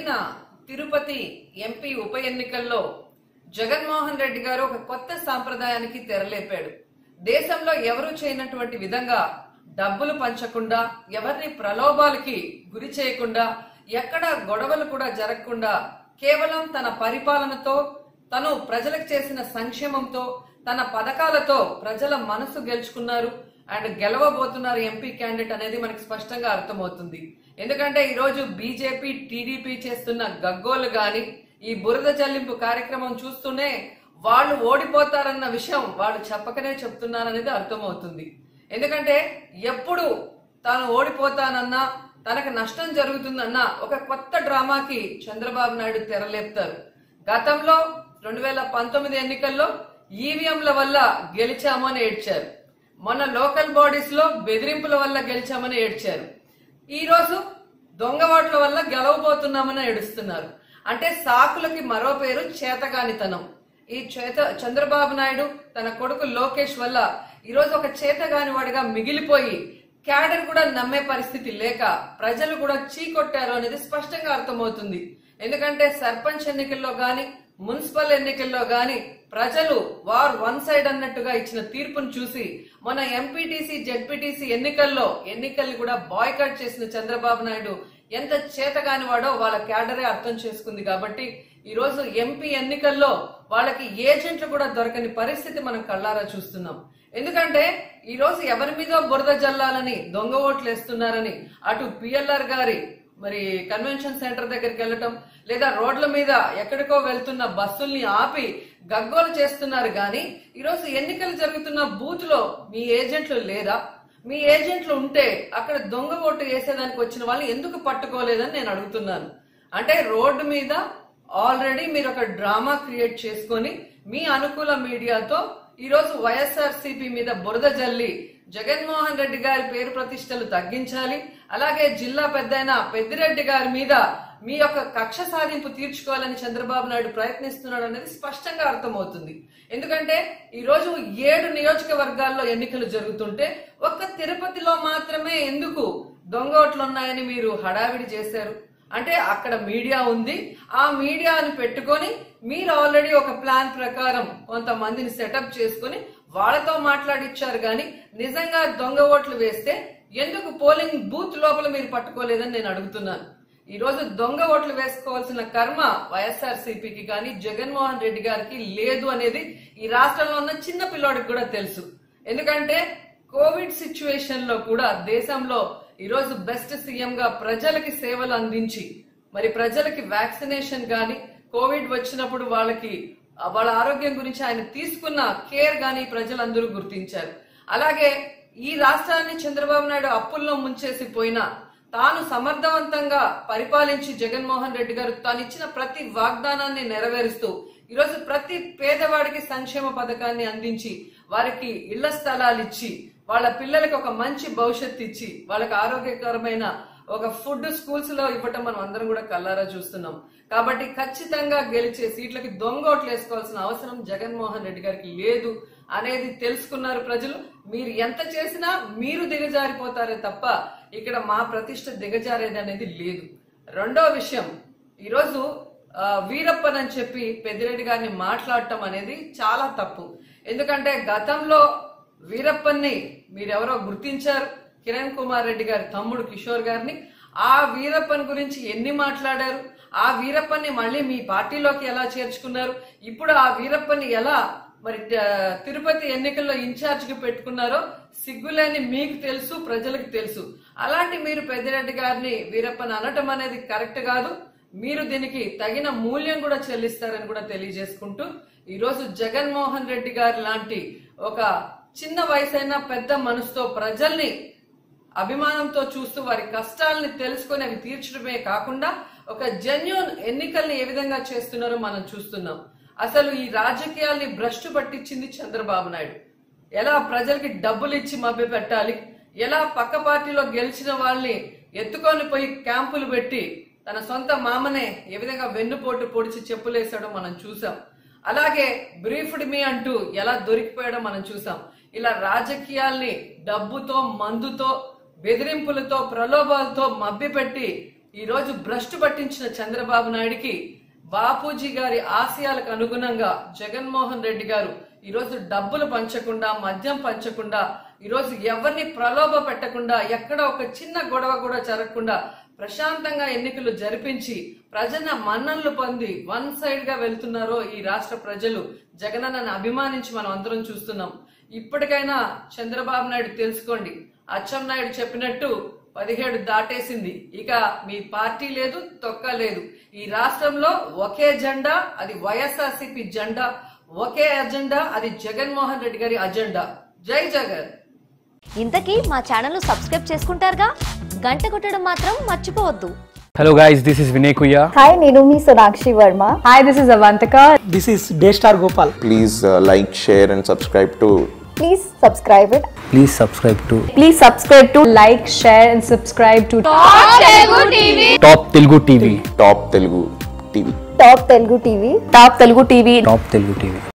జరిగిన తిరుపతి ఎంపీ ఉప ఎన్నికల్లో జగన్మోహన్ రెడ్డి గారు ఒక కొత్త సాంప్రదాయానికి తెరలేపాడు. దేశంలో ఎవరూ చేయనటువంటి విధంగా డబ్బులు పంచకుండా, ఎవరిని ప్రలోభాలకి గురి చేయకుండా, ఎక్కడ గొడవలు కూడా జరగకుండా కేవలం తన పరిపాలనతో, తను ప్రజలకు చేసిన సంక్షేమంతో, తన పథకాలతో ప్రజల మనసు గెలుచుకున్నారు అండ్ గెలవబోతున్నారు ఎంపీ క్యాండిడేట్ అనేది మనకి స్పష్టంగా అర్థమవుతుంది. ఎందుకంటే ఈ రోజు బీజేపీ, టీడీపీ చేస్తున్న గగ్గోలు గాని, ఈ బురద జల్లింపు కార్యక్రమం చూస్తూనే వాళ్ళు ఓడిపోతారన్న విషయం వాళ్ళు చెప్పకనే చెప్తున్నారనేది అర్థమవుతుంది. ఎందుకంటే ఎప్పుడు తాను ఓడిపోతానన్నా, తనకు నష్టం జరుగుతుందన్నా ఒక కొత్త డ్రామాకి చంద్రబాబు నాయుడు తెరలేపుతారు. గతంలో 2019 ఎన్నికల్లో ఈవీఎంల వల్ల గెలిచామని ఏడ్చారు. మొన్న లోకల్ బాడీస్ లో బెదిరింపుల వల్ల గెలిచామని ఏడ్చారు. ఈ రోజు దొంగ ఓట్ల వల్ల గెలవబోతున్నామని ఏడుస్తున్నారు. అంటే సాకులకి మరో పేరు చేతగానితనం. ఈ చంద్రబాబు నాయుడు తన కొడుకు లోకేష్ వల్ల ఈరోజు ఒక చేతగాని వాడిగా మిగిలిపోయి క్యాడర్ కూడా నమ్మే పరిస్థితి లేక ప్రజలు కూడా చీకొట్టారు అనేది స్పష్టంగా అర్థమవుతుంది. ఎందుకంటే సర్పంచ్ ఎన్నికల్లో గాని, మున్సిపల్ ఎన్నికల్లో గాని ప్రజలు వార్ వన్ సైడ్ అన్నట్టుగా ఇచ్చిన తీర్పును చూసి మన ఎంపీటీసీ, జెడ్పీటీసీ ఎన్నికల్ని కూడా బాయ్కాట్ చేసిన చంద్రబాబు నాయుడు ఎంత చేతగాని వాడో వాళ్ళ క్యాడరే అర్థం చేసుకుంది. కాబట్టి ఈ రోజు ఎంపీ ఎన్నికల్లో వాళ్ళకి ఏజెంట్లు కూడా దొరకని పరిస్థితి మనం కళ్ళారా చూస్తున్నాం. ఎందుకంటే ఈ రోజు ఎవరి మీద బురద జల్లాలని, దొంగ ఓట్లు వేస్తున్నారని అటు పిఎల్ఆర్ గారి మరి కన్వెన్షన్ సెంటర్ దగ్గరికి వెళ్ళటం, లేదా రోడ్ల మీద ఎక్కడికో వెళ్తున్న బస్సుల్ని ఆపి గగ్గోలు చేస్తున్నారు. గాని ఈరోజు ఎన్నికలు జరుగుతున్న బూత్ లో మీ ఏజెంట్లు లేదా? మీ ఏజెంట్లు ఉంటే అక్కడ దొంగ ఓటు వేసేదానికి వచ్చిన వాళ్ళు ఎందుకు పట్టుకోలేదని నేను అడుగుతున్నాను. అంటే రోడ్డు మీద ఆల్రెడీ మీరు ఒక డ్రామా క్రియేట్ చేసుకొని మీ అనుకూల మీడియాతో ఈరోజు వైఎస్ఆర్సీపీ మీద బురద జల్లి జగన్మోహన్ రెడ్డి గారి పేరు ప్రతిష్టలు తగ్గించాలి, అలాగే జిల్లా పెద్దయిన పెద్దిరెడ్డి గారి మీద మీ యొక్క కక్ష సాధింపు తీర్చుకోవాలని చంద్రబాబు నాయుడు ప్రయత్నిస్తున్నాడు అనేది స్పష్టంగా అర్థమవుతుంది. ఎందుకంటే ఈ రోజు 7 నియోజకవర్గాల్లో ఎన్నికలు జరుగుతుంటే ఒక్క తిరుపతిలో మాత్రమే ఎందుకు దొంగ ఓట్లు ఉన్నాయని మీరు హడావిడి చేశారు? అంటే అక్కడ మీడియా ఉంది, ఆ మీడియాని పెట్టుకొని మీరు ఆల్రెడీ ఒక ప్లాన్ ప్రకారం కొంతమందిని సెటప్ చేసుకుని వాళ్ళతో మాట్లాడిచ్చారు. గాని నిజంగా దొంగ ఓట్లు వేస్తే ఎందుకు పోలింగ్ బూత్ లోపల మీరు పట్టుకోలేదని నేను అడుగుతున్నాను. ఈ రోజు దొంగ ఓట్లు వేసుకోవాల్సిన కర్మ వైఎస్ఆర్సీపీకి కానీ, జగన్మోహన్ రెడ్డి గారికి లేదు అనేది ఈ రాష్ట్రంలో ఉన్న చిన్న పిల్లోడికి కూడా తెలుసు. ఎందుకంటే కోవిడ్ సిచ్యువేషన్ లో కూడా దేశంలో ఈరోజు బెస్ట్ సీఎం గా ప్రజలకి సేవలు అందించి, మరి ప్రజలకి వ్యాక్సినేషన్ గాని, కోవిడ్ వచ్చినప్పుడు వాళ్ళ ఆరోగ్యం గురించి ఆయన తీసుకున్న కేర్ గాని ప్రజలందరూ గుర్తించారు. అలాగే ఈ రాష్ట్రాన్ని చంద్రబాబు నాయుడు అప్పుల్లో ముంచేసి పోయినా తాను సమర్థవంతంగా పరిపాలించి జగన్మోహన్ రెడ్డి గారు తాను ఇచ్చిన ప్రతి వాగ్దానాన్ని నెరవేరుస్తూ ఈరోజు ప్రతి పేదవాడికి సంక్షేమ పథకాన్ని అందించి, వారికి ఇళ్ల స్థలాలు ఇచ్చి, వాళ్ళ పిల్లలకి ఒక మంచి భవిష్యత్తు ఇచ్చి, వాళ్ళకి ఆరోగ్యకరమైన ఒక ఫుడ్ స్కూల్స్ లో ఇవ్వటం మనం అందరం కూడా కళ్ళారా చూస్తున్నాం. కాబట్టి ఖచ్చితంగా గెలిచే సీట్లకి దొంగ ఓట్లు వేసుకోవాల్సిన అవసరం జగన్మోహన్ రెడ్డి గారికి లేదు అనేది తెలుసుకున్నారు ప్రజలు. మీరు ఎంత చేసినా మీరు దిగజారిపోతారే తప్ప ఇక్కడ మా ప్రతిష్ట దిగజారేది అనేది లేదు. రెండో విషయం, ఈరోజు వీరప్పన్ అని చెప్పి పెద్దిరెడ్డి గారిని మాట్లాడటం అనేది చాలా తప్పు. ఎందుకంటే గతంలో వీరప్పన్ని మీరెవరో గుర్తించారు, కిరణ్ కుమార్ రెడ్డి గారి తమ్ముడు కిషోర్ గారిని. ఆ వీరప్పన్ గురించి ఎన్ని మాట్లాడారు? ఆ వీరప్పన్ని మళ్ళీ మీ పార్టీలోకి ఎలా చేర్చుకున్నారు? ఇప్పుడు ఆ వీరప్పన్ని ఎలా మరి తిరుపతి ఎన్నికల్లో ఇన్ఛార్జ్ గా పెట్టుకున్నారో సిగ్గులేని మీకు తెలుసు, ప్రజలకు తెలుసు. అలాంటి మీరు పెద్దిరెడ్డి గారిని వీరప్పన్ అనటం అనేది కరెక్ట్ కాదు. మీరు దీనికి తగిన మూల్యం కూడా చెల్లిస్తారని కూడా తెలియజేసుకుంటూ, ఈరోజు జగన్మోహన్ రెడ్డి గారి లాంటి ఒక చిన్న వయసైన పెద్ద మనసుతో ప్రజల్ని అభిమానంతో చూస్తూ వారి కష్టాలని తెలుసుకొని అవి తీర్చడమే కాకుండా ఒక జెన్యూన్ ఎన్నికల్ని ఏ విధంగా చేస్తున్నారో మనం చూస్తున్నాం. అసలు ఈ రాజకీయాల్ని భ్రష్టు పట్టించింది చంద్రబాబు నాయుడు. ఎలా ప్రజలకి డబ్బులు ఇచ్చి మభ్య పెట్టాలి, ఎలా పక్క పార్టీలో గెలిచిన వాళ్ళని ఎత్తుకొని పోయి క్యాంపులు పెట్టి తన సొంత మామనే ఏ విధంగా వెన్నుపోటు పొడిచి చెప్పులేసాడో మనం చూసాం. అలాగే బ్రీఫ్డ్ మీ అంటూ ఎలా దొరికిపోయాడో మనం చూసాం. ఇలా రాజకీయాల్ని డబ్బుతో, మందుతో, బెదిరింపులతో, ప్రలోభాలతో మభ్యపెట్టి ఈ రోజు భ్రష్టు పట్టించిన చంద్రబాబు నాయుడికి బాపూజీ గారి ఆశయాలకు అనుగుణంగా జగన్మోహన్ రెడ్డి గారు ఈరోజు డబ్బులు పంచకుండా, మద్యం పంచకుండా, ఈరోజు ఎవరిని ప్రలోభ పెట్టకుండా, ఎక్కడ ఒక చిన్న గొడవ కూడా జరగకుండా ప్రశాంతంగా ఎన్నికలు జరిపించి ప్రజల మన్ననలు పొంది వన్ సైడ్ గా వెళ్తున్నారో ఈ రాష్ట్ర ప్రజలు జగనన్నను అభిమానించి మనం అందరం చూస్తున్నాం. ఇప్పటికైనా చంద్రబాబు నాయుడు తెలుసుకోండి, అచ్చెన్నాయుడు చెప్పినట్టు 17 దాటేసింది. ఇక మీ పార్టీ లేదు, తొక్క లేదు. ఈ రాష్ట్రంలో ఒకే జెండా, అది వైఎస్ఆర్సీపీ జెండా. ఒకే అజెండా, అది జగన్మోహన్ రెడ్డి గారి అజెండా. జై జగన్. ఇంతకీ మా ఛానల్ ను సబ్స్క్రైబ్ చేసుకుంటారుగా, గంట కొట్టడం మాత్రం మర్చిపోవద్దు. Hello guys, this is Vinay Kuya. Hi, Nirumi Sonakshi Verma. Hi, this is Avantika. This is Daystar Gopal. Please like, share and subscribe to. Please subscribe it. Please subscribe to Please subscribe to like, share and subscribe to Top Telugu TV. Top Telugu TV. Top Telugu TV. Top Telugu TV. Top Telugu TV. Top Telugu TV.